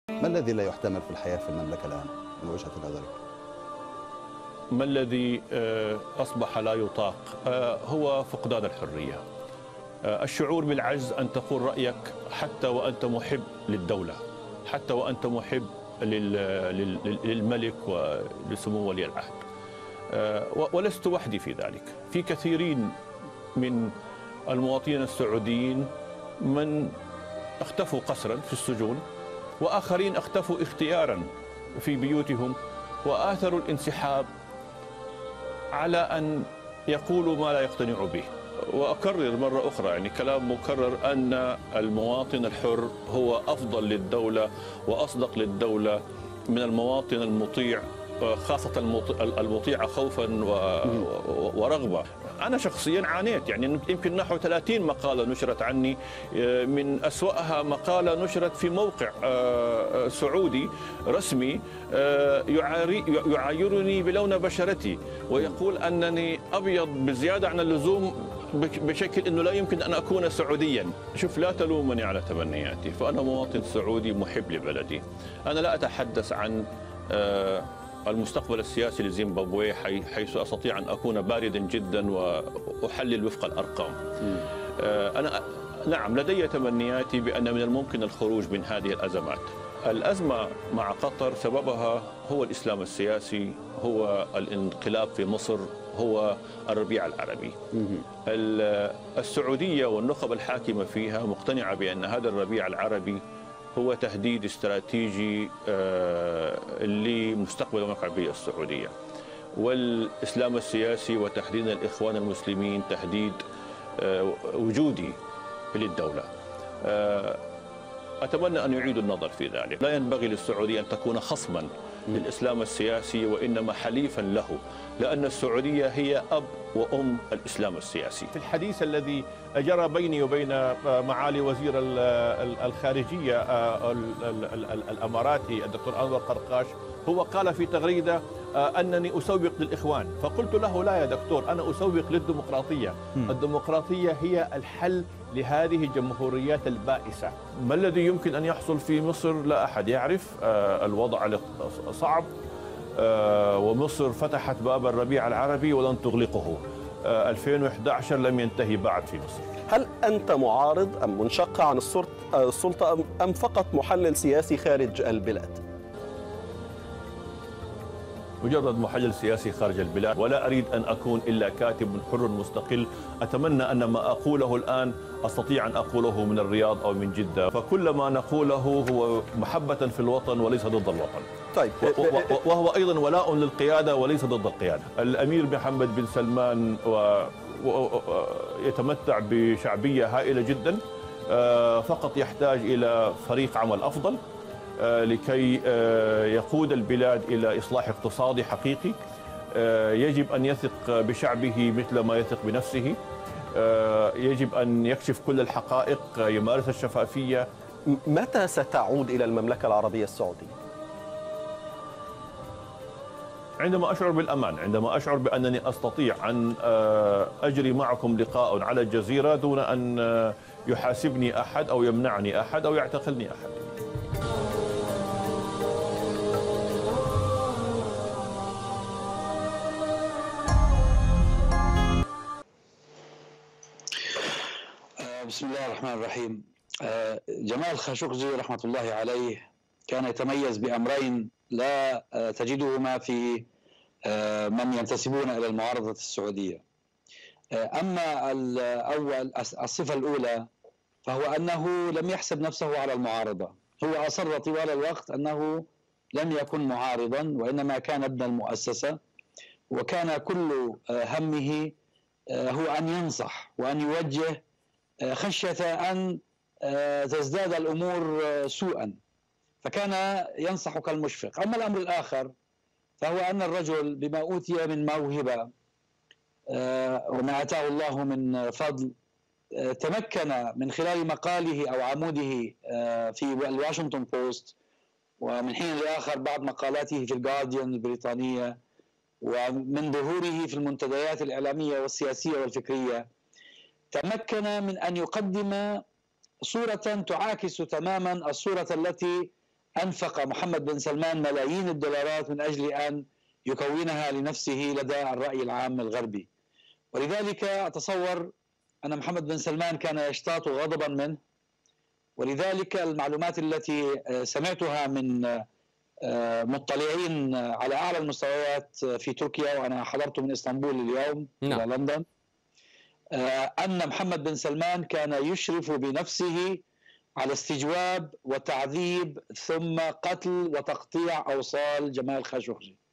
ما الذي لا يحتمل في الحياة في المملكة الآن من وجهة نظرك؟ ما الذي أصبح لا يطاق هو فقدان الحرية، الشعور بالعجز أن تقول رأيك حتى وأنت محب للدولة، حتى وأنت محب للملك ولسمو ولي العهد. ولست وحدي في ذلك، في كثيرين من المواطنين السعوديين من اختفوا قسرا في السجون، وآخرين اختفوا اختيارا في بيوتهم وآثروا الانسحاب على أن يقولوا ما لا يقتنعوا به. وأكرر مرة أخرى، يعني كلام مكرر، أن المواطن الحر هو أفضل للدولة وأصدق للدولة من المواطن المطيع، خاصة المطيع خوفا ورغبة. أنا شخصيا عانيت، يعني يمكن نحو 30 مقالة نشرت عني، من أسوأها مقالة نشرت في موقع سعودي رسمي يعايرني بلون بشرتي ويقول أنني أبيض بزيادة عن اللزوم بشكل أنه لا يمكن أن أكون سعوديا. شوف، لا تلومني على تمنياتي، فأنا مواطن سعودي محب لبلدي. أنا لا أتحدث عن المستقبل السياسي لزيمبابوي حيث أستطيع أن أكون باردا جدا وأحلل وفق الأرقام. أنا نعم لدي تمنياتي بأن من الممكن الخروج من هذه الأزمات. الأزمة مع قطر سببها هو الإسلام السياسي، هو الانقلاب في مصر، هو الربيع العربي. السعودية والنخب الحاكمة فيها مقتنعة بأن هذا الربيع العربي هو تهديد استراتيجي لمستقبل المملكة العربية السعودية، والإسلام السياسي وتحديدا الإخوان المسلمين تهديد وجودي للدولة. أتمنى أن يعيدوا النظر في ذلك. لا ينبغي للسعودية أن تكون خصما للإسلام السياسي وإنما حليفا له، لأن السعودية هي أب وأم الإسلام السياسي. في الحديث الذي جرى بيني وبين معالي وزير الخارجية الأماراتي الدكتور أنور قرقاش، هو قال في تغريدة أنني أسوق للإخوان، فقلت له لا يا دكتور، أنا أسوق للديمقراطية. الديمقراطية هي الحل لهذه الجمهوريات البائسة. ما الذي يمكن أن يحصل في مصر لا أحد يعرف. الوضع صعب، ومصر فتحت باب الربيع العربي ولن تغلقه. 2011 لم ينتهي بعد في مصر. هل أنت معارض أم منشق عن السلطة أم فقط محلل سياسي خارج البلاد؟ مجرد محلل سياسي خارج البلاد، ولا أريد أن أكون إلا كاتب حر مستقل. أتمنى أن ما أقوله الآن أستطيع أن أقوله من الرياض أو من جدة، فكل ما نقوله هو محبة في الوطن وليس ضد الوطن. طيب، وهو أيضا ولاء للقيادة وليس ضد القيادة. الأمير محمد بن سلمان يتمتع بشعبية هائلة جدا، فقط يحتاج إلى فريق عمل أفضل لكي يقود البلاد إلى إصلاح اقتصادي حقيقي. يجب أن يثق بشعبه مثل ما يثق بنفسه. يجب أن يكشف كل الحقائق، يمارس الشفافية. متى ستعود إلى المملكة العربية السعودية؟ عندما أشعر بالأمان، عندما أشعر بأنني أستطيع أن أجري معكم لقاء على الجزيرة دون أن يحاسبني أحد أو يمنعني أحد أو يعتقلني أحد. بسم الله الرحمن الرحيم. جمال خاشقجي رحمة الله عليه كان يتميز بأمرين لا تجدهما في من ينتسبون إلى المعارضة السعودية. أما الصفة الأولى فهو أنه لم يحسب نفسه على المعارضة. هو أصر طوال الوقت أنه لم يكن معارضا وإنما كان ابن المؤسسة، وكان كل همه هو أن ينصح وأن يوجه خشية أن تزداد الأمور سوءا، فكان ينصح كالمشفق. أما الأمر الآخر فهو أن الرجل بما أوتي من موهبة وما آتاه الله من فضل تمكن من خلال مقاله أو عموده في الواشنطن بوست، ومن حين لآخر بعض مقالاته في الجارديان البريطانية، ومن ظهوره في المنتديات الإعلامية والسياسية والفكرية، تمكن من أن يقدم صورة تعاكس تماما الصورة التي أنفق محمد بن سلمان ملايين الدولارات من أجل أن يكونها لنفسه لدى الرأي العام الغربي. ولذلك أتصور أن محمد بن سلمان كان يشتاط غضبا منه، ولذلك المعلومات التي سمعتها من مطلعين على أعلى المستويات في تركيا، وأنا حضرت من إسطنبول اليوم إلى لندن، أن محمد بن سلمان كان يشرف بنفسه على استجواب وتعذيب ثم قتل وتقطيع أوصال جمال خاشقجي.